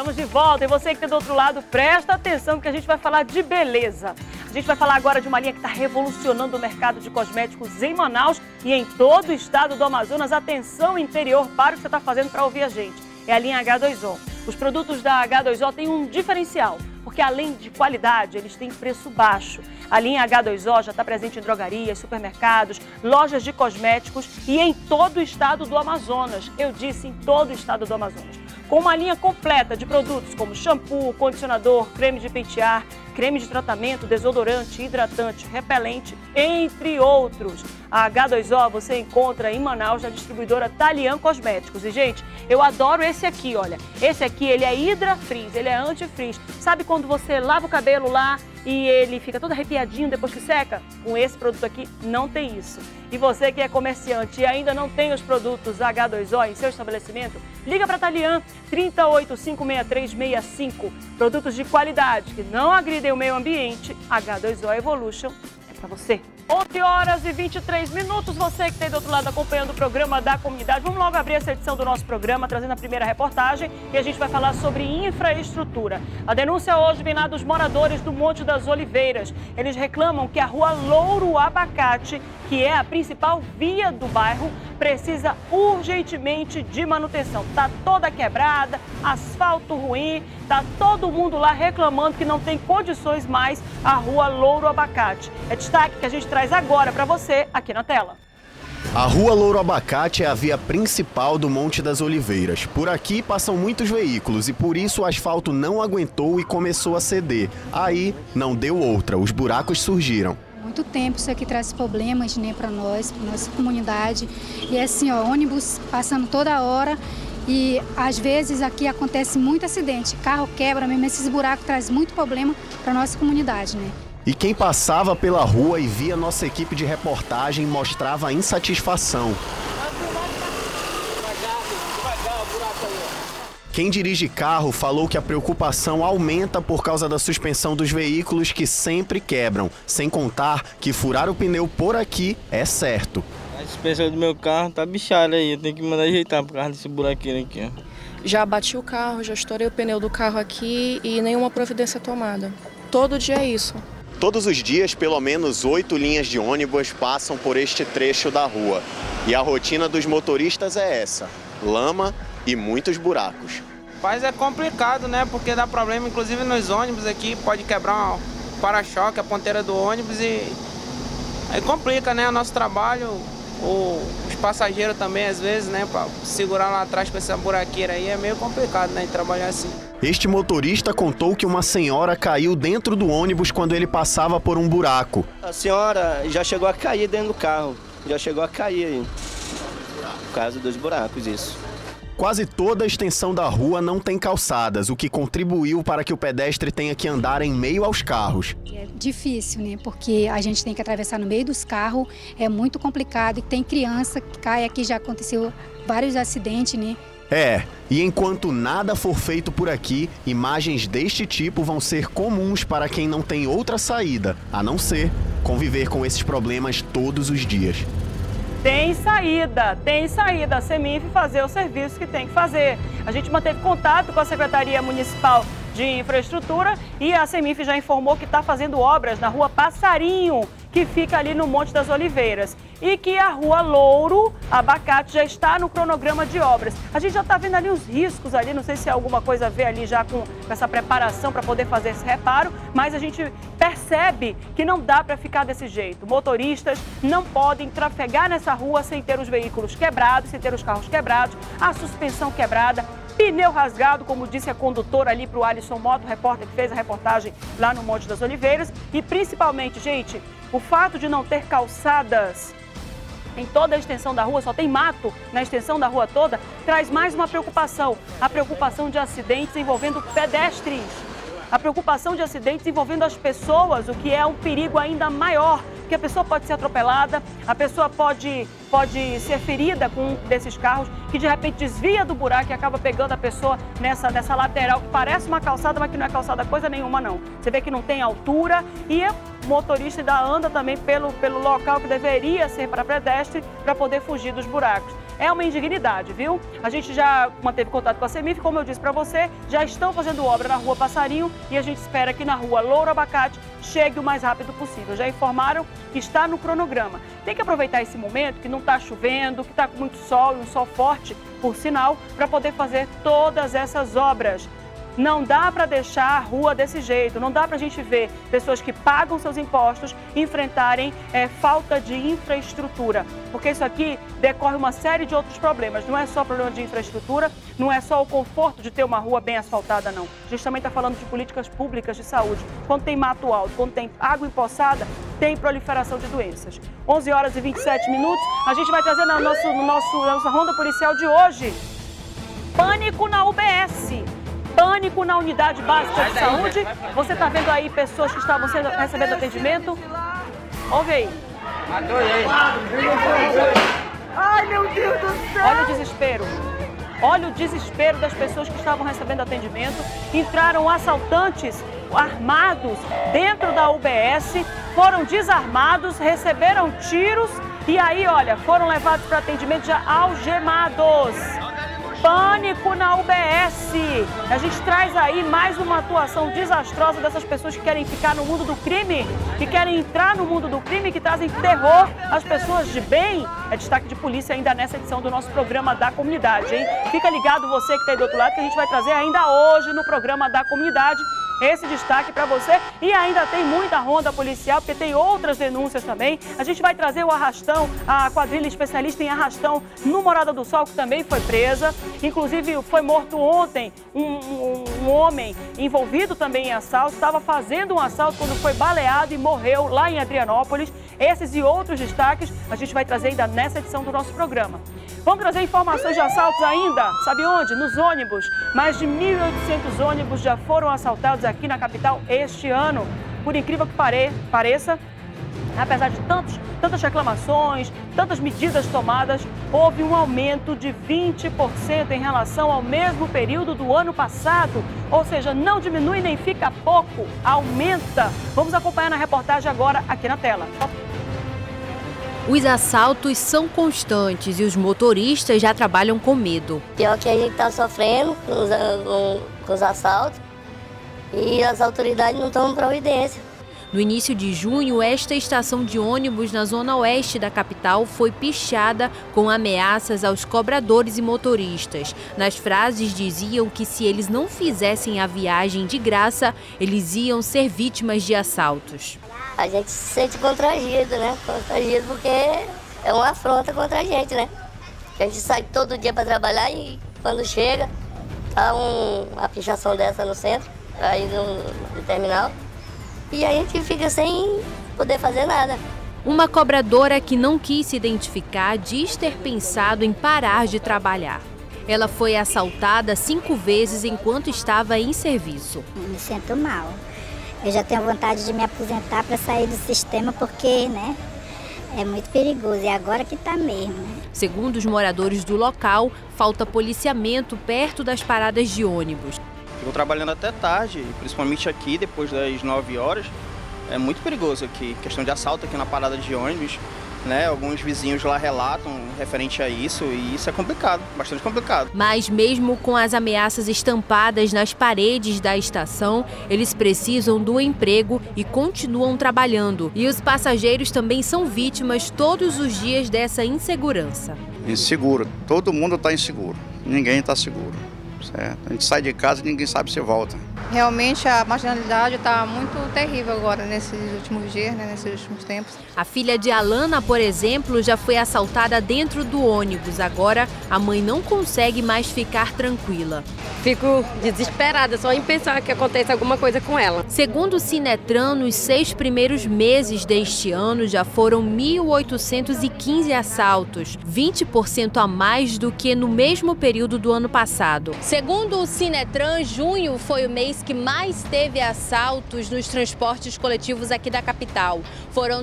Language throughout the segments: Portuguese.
estamos de volta. E você que está do outro lado, presta atenção que a gente vai falar de beleza. A gente vai falar agora de uma linha que está revolucionando o mercado de cosméticos em Manaus e em todo o estado do Amazonas. Atenção, interior, para o que você está fazendo para ouvir a gente. É a linha H2O. Os produtos da H2O têm um diferencial, porque além de qualidade, eles têm preço baixo. A linha H2O já está presente em drogarias, supermercados, lojas de cosméticos e em todo o estado do Amazonas. Eu disse em todo o estado do Amazonas. Com uma linha completa de produtos como shampoo, condicionador, creme de pentear, creme de tratamento, desodorante, hidratante, repelente, entre outros. A H2O você encontra em Manaus na distribuidora Talian Cosméticos. E, gente, eu adoro esse aqui, olha. Esse aqui, ele é Hidra-Frizz, ele é anti-frizz. Sabe quando você lava o cabelo lá e ele fica todo arrepiadinho depois que seca? Com esse produto aqui não tem isso. E você que é comerciante e ainda não tem os produtos H2O em seu estabelecimento, liga para a Talian 3856365. Produtos de qualidade que não agridem o meio ambiente. H2O Evolution é para você. 11 horas e 23 minutos, você que está do outro lado acompanhando o programa da comunidade. Vamos logo abrir essa edição do nosso programa, trazendo a primeira reportagem e a gente vai falar sobre infraestrutura. A denúncia hoje vem lá dos moradores do Monte das Oliveiras. Eles reclamam que a rua Louro Abacate, que é a principal via do bairro, precisa urgentemente de manutenção. Está toda quebrada, asfalto ruim, está todo mundo lá reclamando que não tem condições mais a rua Louro Abacate. É destaque que a gente traz agora para você aqui na tela. A Rua Louro Abacate é a via principal do Monte das Oliveiras. Por aqui passam muitos veículos e por isso o asfalto não aguentou e começou a ceder. Aí não deu outra, os buracos surgiram. Muito tempo isso aqui traz problemas, né, para nós, para nossa comunidade. E assim, ó, ônibus passando toda hora e às vezes aqui acontece muito acidente, carro quebra mesmo, esses buracos trazem muito problema para nossa comunidade, né? E quem passava pela rua e via nossa equipe de reportagem mostrava insatisfação. Quem dirige carro falou que a preocupação aumenta por causa da suspensão dos veículos que sempre quebram, sem contar que furar o pneu por aqui é certo. A suspensão do meu carro tá bichada aí, eu tenho que mandar ajeitar por causa desse buraquinho aqui. Já bati o carro, já estourei o pneu do carro aqui e nenhuma providência tomada. Todo dia é isso. Todos os dias, pelo menos 8 linhas de ônibus passam por este trecho da rua. E a rotina dos motoristas é essa: lama e muitos buracos. Mas é complicado, né? Porque dá problema, inclusive nos ônibus aqui, pode quebrar o para-choque, a ponteira do ônibus e aí complica, né? O nosso trabalho, os passageiros também, às vezes, né? Para segurar lá atrás com essa buraqueira aí é meio complicado, né? De trabalhar assim. Este motorista contou que uma senhora caiu dentro do ônibus quando ele passava por um buraco. A senhora já chegou a cair dentro do carro, já chegou a cair aí, por causa dos buracos, isso. Quase toda a extensão da rua não tem calçadas, o que contribuiu para que o pedestre tenha que andar em meio aos carros. É difícil, né? Porque a gente tem que atravessar no meio dos carros, é muito complicado e tem criança que cai aqui, já aconteceu vários acidentes, né? E enquanto nada for feito por aqui, imagens deste tipo vão ser comuns para quem não tem outra saída, a não ser conviver com esses problemas todos os dias. Tem saída. A CEMINF fazer o serviço que tem que fazer. A gente manteve contato com a Secretaria Municipal de Infraestrutura e a CEMINF já informou que está fazendo obras na rua Passarinho, que fica ali no Monte das Oliveiras. E que a rua Louro Abacate já está no cronograma de obras. A gente já está vendo ali os riscos ali, não sei se é alguma coisa a ver ali já com essa preparação para poder fazer esse reparo, mas a gente percebe que não dá para ficar desse jeito. Motoristas não podem trafegar nessa rua sem ter os veículos quebrados, sem ter os carros quebrados, a suspensão quebrada, pneu rasgado, como disse a condutora ali para o Alisson Moto, o repórter que fez a reportagem lá no Monte das Oliveiras. E principalmente, gente, o fato de não ter calçadas em toda a extensão da rua, só tem mato na extensão da rua toda, traz mais uma preocupação, a preocupação de acidentes envolvendo pedestres, a preocupação de acidentes envolvendo as pessoas, o que é um perigo ainda maior, porque a pessoa pode ser atropelada, a pessoa pode ser ferida com um desses carros que de repente desvia do buraco e acaba pegando a pessoa nessa lateral que parece uma calçada, mas que não é calçada coisa nenhuma não. Você vê que não tem altura e o motorista ainda anda também pelo local que deveria ser para pedestre para poder fugir dos buracos. É uma indignidade, viu? A gente já manteve contato com a CEMIF, como eu disse para você, já estão fazendo obra na Rua Passarinho e a gente espera que na Rua Louro Abacate chegue o mais rápido possível. Já informaram que está no cronograma. Tem que aproveitar esse momento que não está chovendo, que está com muito sol e um sol forte, por sinal, para poder fazer todas essas obras. Não dá para deixar a rua desse jeito, não dá para a gente ver pessoas que pagam seus impostos enfrentarem falta de infraestrutura, porque isso aqui decorre uma série de outros problemas, não é só problema de infraestrutura, não é só o conforto de ter uma rua bem asfaltada, não. A gente também está falando de políticas públicas de saúde. Quando tem mato alto, quando tem água empoçada, tem proliferação de doenças. 11 horas e 27 minutos, a gente vai trazer na nossa ronda policial de hoje, pânico na UBS. Pânico na unidade básica de saúde. Você está vendo aí pessoas que estavam recebendo atendimento? Ouve aí. Ai, meu Deus do céu! Olha o desespero. Olha o desespero das pessoas que estavam recebendo atendimento. Entraram assaltantes armados dentro da UBS, foram desarmados, receberam tiros e aí, olha, foram levados para atendimento já algemados. Pânico na UBS. A gente traz aí mais uma atuação desastrosa dessas pessoas que querem ficar no mundo do crime, que querem entrar no mundo do crime, que trazem terror às pessoas de bem. É destaque de polícia ainda nessa edição do nosso programa da comunidade, hein? Fica ligado você que está aí do outro lado, que a gente vai trazer ainda hoje no programa da comunidade esse destaque para você. E ainda tem muita ronda policial, porque tem outras denúncias também. A gente vai trazer o arrastão, a quadrilha especialista em arrastão no Morada do Sol, que também foi presa. Inclusive, foi morto ontem um homem envolvido também em assalto. Estava fazendo um assalto quando foi baleado e morreu lá em Adrianópolis. Esses e outros destaques a gente vai trazer ainda nessa edição do nosso programa. Vamos trazer informações de assaltos ainda, sabe onde? Nos ônibus. Mais de 1.800 ônibus já foram assaltados aqui na capital este ano. Por incrível que pareça, apesar de tantas reclamações, tantas medidas tomadas, houve um aumento de 20% em relação ao mesmo período do ano passado. Ou seja, não diminui nem fica pouco, aumenta. Vamos acompanhar na reportagem agora aqui na tela. Os assaltos são constantes e os motoristas já trabalham com medo. Pior que a gente está sofrendo com os assaltos e as autoridades não tomam providência. No início de junho, esta estação de ônibus na zona oeste da capital foi pichada com ameaças aos cobradores e motoristas. Nas frases diziam que se eles não fizessem a viagem de graça, eles iam ser vítimas de assaltos. A gente se sente constrangido, né? Constrangido porque é uma afronta contra a gente, né? A gente sai todo dia para trabalhar e quando chega, tá uma pichação dessa no centro, aí no terminal, e a gente fica sem poder fazer nada. Uma cobradora que não quis se identificar diz ter pensado em parar de trabalhar. Ela foi assaltada 5 vezes enquanto estava em serviço. Me sinto mal. Eu já tenho vontade de me aposentar para sair do sistema porque, né, é muito perigoso e agora que está mesmo. Né? Segundo os moradores do local, falta policiamento perto das paradas de ônibus. Estou trabalhando até tarde, principalmente aqui, depois das 9 horas. É muito perigoso aqui, questão de assalto aqui na parada de ônibus. Né? Alguns vizinhos lá relatam referente a isso e isso é complicado, bastante complicado. Mas mesmo com as ameaças estampadas nas paredes da estação, eles precisam do emprego e continuam trabalhando. E os passageiros também são vítimas todos os dias dessa insegurança. Inseguro, todo mundo está inseguro, ninguém está seguro. Certo? A gente sai de casa e ninguém sabe se volta. Realmente a marginalidade está muito terrível agora nesses últimos dias, né, nesses últimos tempos. A filha de Alana, por exemplo, já foi assaltada dentro do ônibus. Agora a mãe não consegue mais ficar tranquila. Fico desesperada só em pensar que acontece alguma coisa com ela. Segundo o Sinetran, nos 6 primeiros meses deste ano já foram 1.815 assaltos, 20% a mais do que no mesmo período do ano passado. Segundo o Sinetran, junho foi o mês que mais teve assaltos nos transportes coletivos aqui da capital. Foram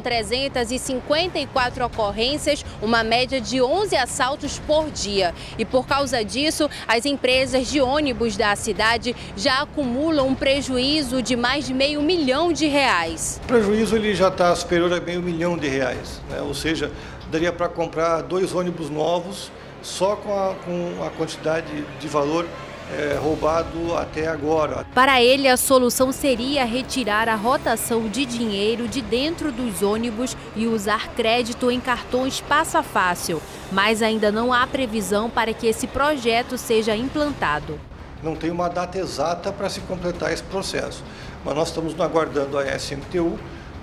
354 ocorrências, uma média de 11 assaltos por dia. E por causa disso, as empresas de ônibus da cidade já acumulam um prejuízo de mais de R$500 milhão. O prejuízo ele já está superior a R$500 milhão, né? Ou seja, daria para comprar 2 ônibus novos só com a quantidade de valor roubado até agora. Para ele, a solução seria retirar a rotação de dinheiro de dentro dos ônibus e usar crédito em cartões Passa Fácil, mas ainda não há previsão para que esse projeto seja implantado. Não tem uma data exata para se completar esse processo, mas nós estamos aguardando a SMTU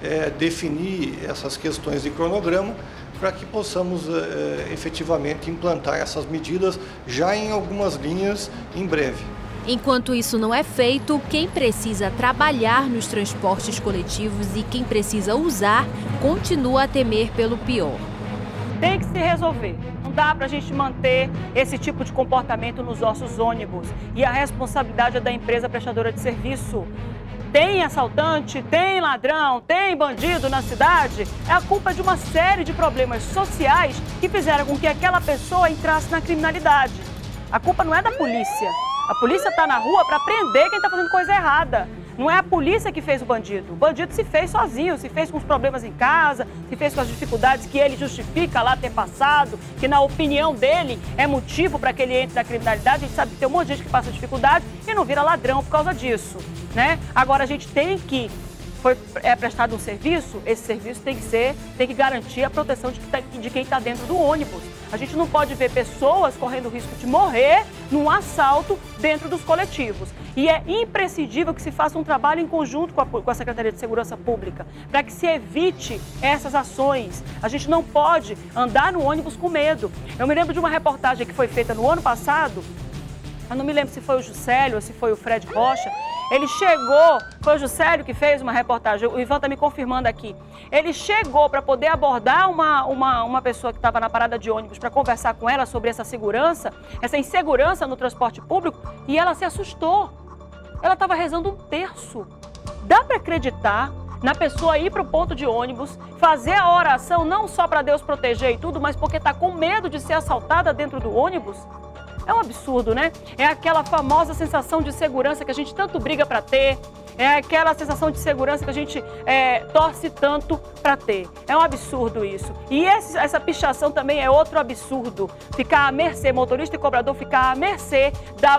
definir essas questões de cronograma para que possamos efetivamente implantar essas medidas já em algumas linhas em breve. Enquanto isso não é feito, quem precisa trabalhar nos transportes coletivos e quem precisa usar continua a temer pelo pior. Tem que se resolver. Não dá para a gente manter esse tipo de comportamento nos nossos ônibus. E a responsabilidade é da empresa prestadora de serviço. Tem assaltante, tem ladrão, tem bandido na cidade. É a culpa de uma série de problemas sociais que fizeram com que aquela pessoa entrasse na criminalidade. A culpa não é da polícia. A polícia está na rua para prender quem está fazendo coisa errada. Não é a polícia que fez o bandido. O bandido se fez sozinho, se fez com os problemas em casa, se fez com as dificuldades que ele justifica lá ter passado, que na opinião dele é motivo para que ele entre na criminalidade. A gente sabe que tem um monte de gente que passa dificuldade e não vira ladrão por causa disso, né? Agora a gente tem que, prestado um serviço, esse serviço tem que garantir a proteção de quem está dentro do ônibus. A gente não pode ver pessoas correndo o risco de morrer num assalto dentro dos coletivos. E é imprescindível que se faça um trabalho em conjunto com a Secretaria de Segurança Pública, para que se evite essas ações. A gente não pode andar no ônibus com medo. Eu me lembro de uma reportagem que foi feita no ano passado, eu não me lembro se foi o Juscelio ou se foi o Fred Rocha. Ele chegou, foi o Juscelio que fez uma reportagem, o Ivan está me confirmando aqui. Ele chegou para poder abordar uma pessoa que estava na parada de ônibus para conversar com ela sobre essa segurança, essa insegurança no transporte público, e ela se assustou. Ela estava rezando um terço. Dá para acreditar na pessoa ir para o ponto de ônibus, fazer a oração não só para Deus proteger e tudo, mas porque está com medo de ser assaltada dentro do ônibus? É um absurdo, né? É aquela famosa sensação de segurança que a gente tanto briga para ter, é aquela sensação de segurança que a gente torce tanto para ter. É um absurdo isso. E essa pichação também é outro absurdo. Ficar à mercê, motorista e cobrador ficar à mercê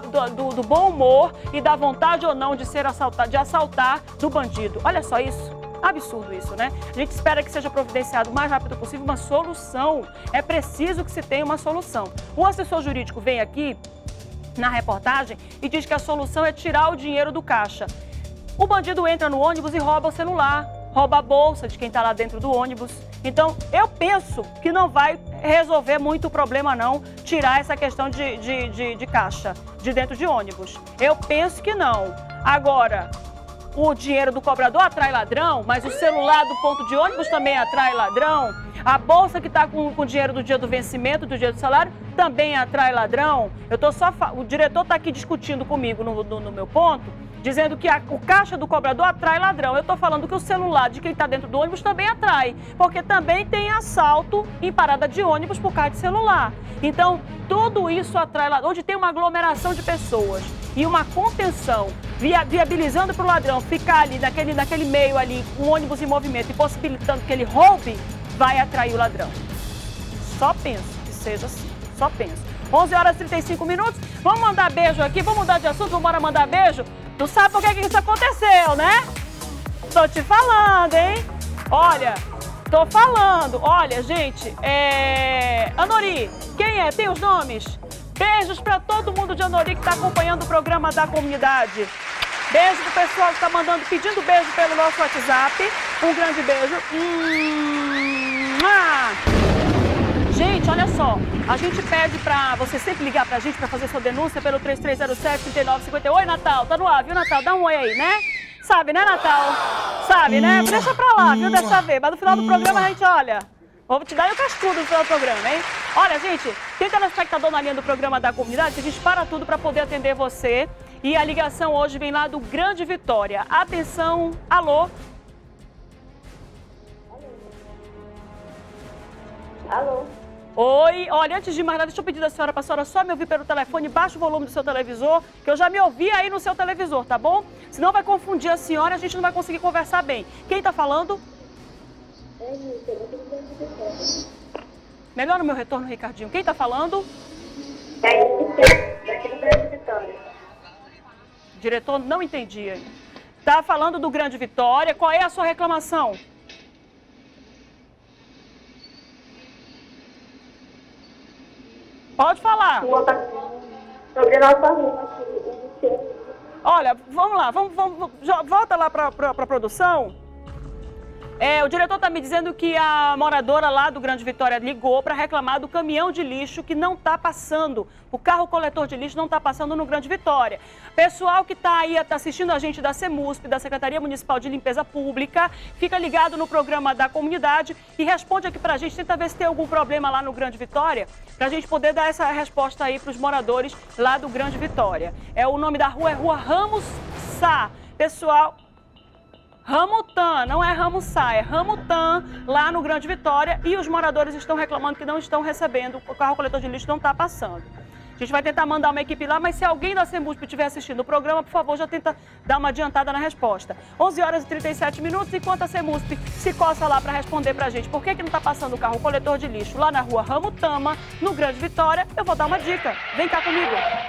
do bom humor e da vontade ou não de ser assaltado, de assaltar do bandido. Olha só isso. Absurdo isso, né? A gente espera que seja providenciado o mais rápido possível uma solução. É preciso que se tenha uma solução. O assessor jurídico vem aqui na reportagem e diz que a solução é tirar o dinheiro do caixa. O bandido entra no ônibus e rouba o celular, rouba a bolsa de quem está lá dentro do ônibus. Então, eu penso que não vai resolver muito o problema não, tirar essa questão de caixa de dentro de ônibus. Eu penso que não. Agora, o dinheiro do cobrador atrai ladrão, mas o celular do ponto de ônibus também atrai ladrão. A bolsa que está com o dinheiro do dia do vencimento, do dia do salário, também atrai ladrão. O diretor está aqui discutindo comigo no meu ponto, dizendo que o caixa do cobrador atrai ladrão. Eu estou falando que o celular de quem está dentro do ônibus também atrai, porque também tem assalto em parada de ônibus por causa de celular. Então, tudo isso atrai ladrão, onde tem uma aglomeração de pessoas e uma contenção, viabilizando para o ladrão ficar ali naquele meio ali, um ônibus em movimento e possibilitando que ele roube, vai atrair o ladrão. Só penso que seja assim, só penso. 11 horas e 35 minutos, vamos mandar beijo aqui, vamos mudar de assunto, vamos embora mandar beijo. Tu sabe por que isso aconteceu, né? Tô te falando, hein? Olha, tô falando. Olha, gente, Anori, quem é? Tem os nomes? Beijos pra todo mundo de Anori que tá acompanhando o programa da comunidade. Beijo pro pessoal que tá pedindo beijo pelo nosso WhatsApp. Um grande beijo. Gente, olha só, a gente pede pra você sempre ligar pra gente pra fazer sua denúncia pelo 3307-3950. Oi, Natal, tá no ar, viu, Natal? Dá um oi aí, né? Sabe, né, Natal? Sabe, né? Deixa pra lá, viu, dessa vez. Mas no final do programa a gente, olha, vou te dar o cascudo no final do programa, hein? Olha, gente, tem telespectador na linha do programa da comunidade, a gente para tudo pra poder atender você. E a ligação hoje vem lá do Grande Vitória. Atenção, alô? Alô? Oi, olha, antes de mais nada, deixa eu pedir da senhora, para a senhora só me ouvir pelo telefone, baixa o volume do seu televisor, que eu já me ouvi aí no seu televisor, tá bom? Senão vai confundir a senhora e a gente não vai conseguir conversar bem. Quem tá falando? Melhora o meu retorno, Ricardinho. Quem tá falando? Daqui do Grande Vitória. Diretor, não entendi. Tá falando do Grande Vitória, qual é a sua reclamação? Pode falar. Sobre a nossa rua aqui. Olha, vamos lá, volta lá para a produção. O diretor está me dizendo que a moradora lá do Grande Vitória ligou para reclamar do caminhão de lixo que não está passando. O carro coletor de lixo não está passando no Grande Vitória. Pessoal que está aí assistindo a gente da CEMUSP, da Secretaria Municipal de Limpeza Pública, fica ligado no programa da comunidade e responde aqui para a gente, tenta ver se tem algum problema lá no Grande Vitória, para a gente poder dar essa resposta aí para os moradores lá do Grande Vitória. O nome da rua é Rua Ramos Sá. Pessoal... Ramutã, não é Ramussá, é Ramutã, lá no Grande Vitória, e os moradores estão reclamando que não estão recebendo, o carro coletor de lixo não está passando. A gente vai tentar mandar uma equipe lá, mas se alguém da CEMUSP estiver assistindo o programa, por favor, já tenta dar uma adiantada na resposta. 11 horas e 37 minutos, enquanto a CEMUSP se coça lá para responder para a gente por que não está passando o carro coletor de lixo lá na rua Ramutama, no Grande Vitória, eu vou dar uma dica. Vem cá comigo.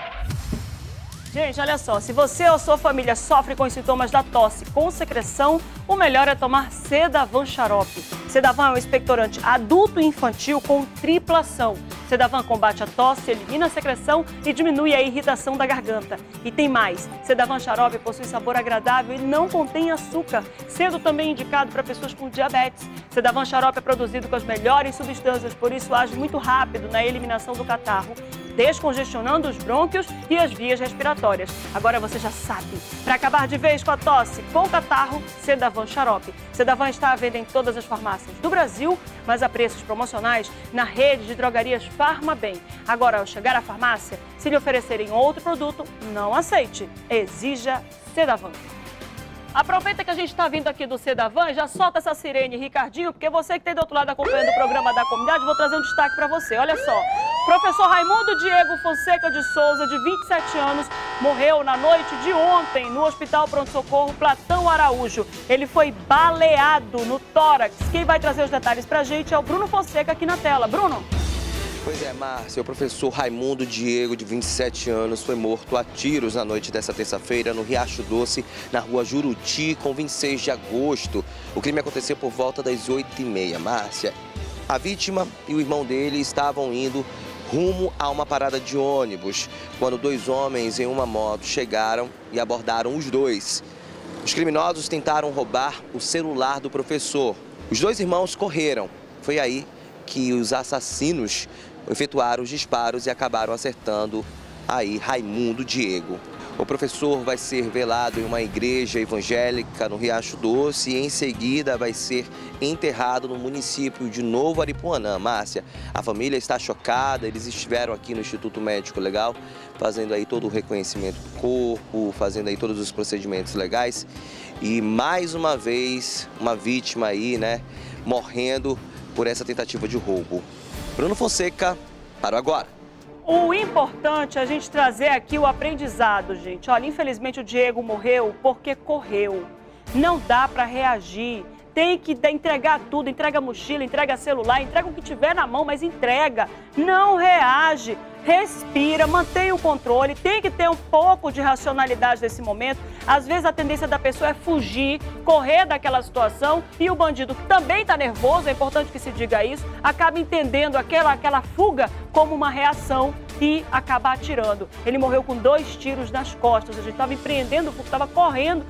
Gente, olha só, se você ou sua família sofre com os sintomas da tosse com secreção, o melhor é tomar Sedavan Xarope. Sedavan é um expectorante adulto e infantil com tripla ação. Sedavan combate a tosse, elimina a secreção e diminui a irritação da garganta. E tem mais, Sedavan Xarope possui sabor agradável e não contém açúcar, sendo também indicado para pessoas com diabetes. Sedavan Xarope é produzido com as melhores substâncias, por isso age muito rápido na eliminação do catarro, descongestionando os brônquios e as vias respiratórias. Agora você já sabe, para acabar de vez com a tosse, com o catarro, Sedavan Xarope. Sedavan está à venda em todas as farmácias do Brasil, mas a preços promocionais na rede de drogarias Farmabem. Agora, ao chegar à farmácia, se lhe oferecerem outro produto, não aceite. Exija Sedavan. Aproveita que a gente está vindo aqui do Sedavan e já solta essa sirene, Ricardinho, porque você que tem do outro lado acompanhando o programa da comunidade, vou trazer um destaque para você. Olha só, professor Raimundo Diego Fonseca de Souza, de 27 anos, morreu na noite de ontem no Hospital Pronto-Socorro Platão Araújo. Ele foi baleado no tórax. Quem vai trazer os detalhes para a gente é o Bruno Fonseca aqui na tela. Bruno? Pois é, Márcia, o professor Raimundo Diego, de 27 anos, foi morto a tiros na noite desta terça-feira no Riacho Doce, na rua Juruti, com 26 de agosto. O crime aconteceu por volta das 8h30, Márcia. A vítima e o irmão dele estavam indo rumo a uma parada de ônibus, quando dois homens em uma moto chegaram e abordaram os dois. Os criminosos tentaram roubar o celular do professor. Os dois irmãos correram. Foi aí que os assassinos efetuaram os disparos e acabaram acertando aí Raimundo Diego. O professor vai ser velado em uma igreja evangélica no Riacho Doce e em seguida vai ser enterrado no município de Novo Aripuanã. Márcia, a família está chocada, eles estiveram aqui no Instituto Médico Legal fazendo aí todo o reconhecimento do corpo, fazendo aí todos os procedimentos legais e mais uma vez uma vítima aí, né, morrendo por essa tentativa de roubo. Bruno Fonseca, para o Agora. O importante é a gente trazer aqui o aprendizado, gente. Olha, infelizmente o Diego morreu porque correu. Não dá para reagir. Tem que entregar tudo, entrega a mochila, entrega celular, entrega o que tiver na mão, mas entrega. Não reage, respira, mantenha o controle, tem que ter um pouco de racionalidade nesse momento. Às vezes a tendência da pessoa é fugir, correr daquela situação e o bandido, que também está nervoso, é importante que se diga isso, acaba entendendo aquela fuga como uma reação e acaba atirando. Ele morreu com 2 tiros nas costas, a gente estava empreendendo, estava correndo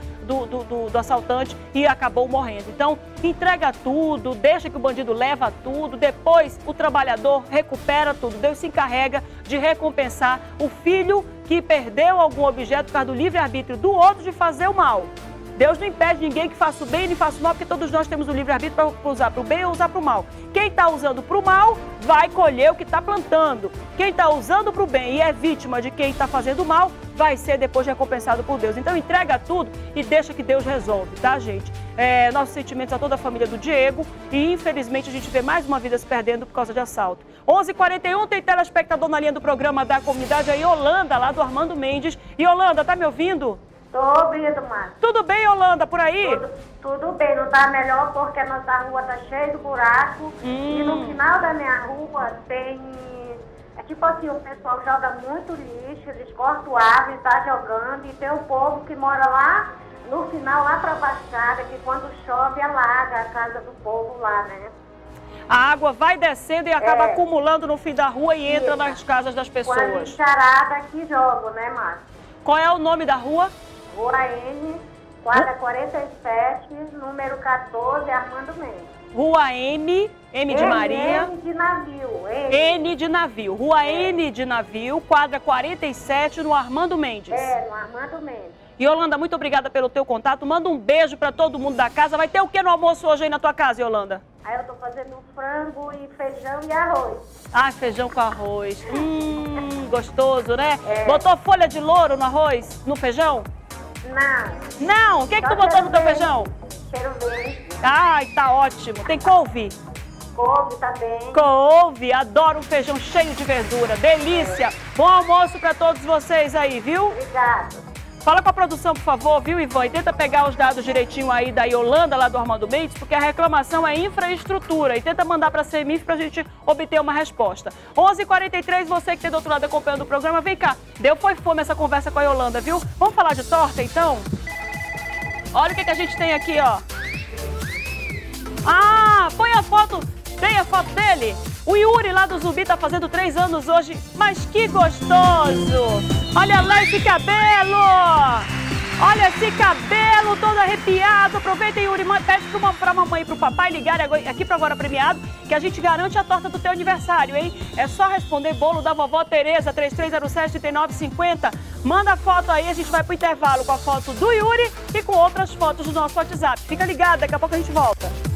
do assaltante e acabou morrendo. Então, entrega tudo, deixa que o bandido leva tudo, depois o trabalhador recupera tudo. Deus se encarrega de recompensar o filho que perdeu algum objeto por causa do livre-arbítrio do outro de fazer o mal. Deus não impede ninguém que faça o bem nem faça o mal, porque todos nós temos o livre-arbítrio para usar para o bem ou usar para o mal. Quem está usando para o mal vai colher o que está plantando. Quem está usando para o bem e é vítima de quem está fazendo o mal, vai ser depois recompensado por Deus. Então entrega tudo e deixa que Deus resolve, tá, gente? Nossos sentimentos a toda a família do Diego e infelizmente a gente vê mais uma vida se perdendo por causa de assalto. 11h41, tem telespectador na linha do programa da comunidade aí, Yolanda, lá do Armando Mendes. E Yolanda, tá me ouvindo? Tô ouvindo, Márcia. Tudo bem, Yolanda, por aí? Tudo bem, não tá melhor porque a nossa rua tá cheia de buraco. E no final da minha rua tem É tipo assim, o pessoal joga muito lixo, eles cortam árvore, tá jogando, e tem o povo que mora lá, no final, lá pra Baixada, que quando chove alaga a casa do povo lá, né? A água vai descendo e acaba acumulando no fim da rua e entra nas casas das pessoas. Com a lixarada que jogo, né, Márcia? Qual é o nome da rua? Rua N, quadra 47, número 14, Armando Mendes. Rua N de Maria. N de navio. N de navio. Rua N de navio, quadra 47, no Armando Mendes. No Armando Mendes. Yolanda, muito obrigada pelo teu contato. Manda um beijo pra todo mundo da casa. Vai ter o que no almoço hoje aí na tua casa, Yolanda? Aí eu tô fazendo frango e feijão e arroz. Ah, feijão com arroz. Gostoso, né? Botou folha de louro no arroz, no feijão? Não. Não? O que tu botou no teu feijão? Cheiro verde. Ai, tá ótimo. Tem couve? Couve também. Couve, adoro um feijão cheio de verdura. Delícia. Bom almoço pra todos vocês aí, viu? Obrigada. Fala com a produção, por favor, viu, Ivan? E tenta pegar os dados direitinho aí da Yolanda, lá do Armando Mendes, porque a reclamação é infraestrutura. E tenta mandar para a CEMIF para a gente obter uma resposta. 11h43, você que tem do outro lado acompanhando o programa, vem cá. Foi fome essa conversa com a Yolanda, viu? Vamos falar de torta, então? Olha o que a gente tem aqui, ó. Ah, põe a foto, tem a foto dele? O Yuri lá do Zumbi tá fazendo 3 anos hoje, mas que gostoso! Olha lá esse cabelo! Olha esse cabelo todo arrepiado! Aproveita, Yuri, pede pra mamãe e pro papai ligarem aqui pro Agora Premiado, que a gente garante a torta do teu aniversário, hein? É só responder bolo da vovó Tereza, 3307-3950. Manda a foto aí, a gente vai pro intervalo com a foto do Yuri e com outras fotos do nosso WhatsApp. Fica ligado, daqui a pouco a gente volta.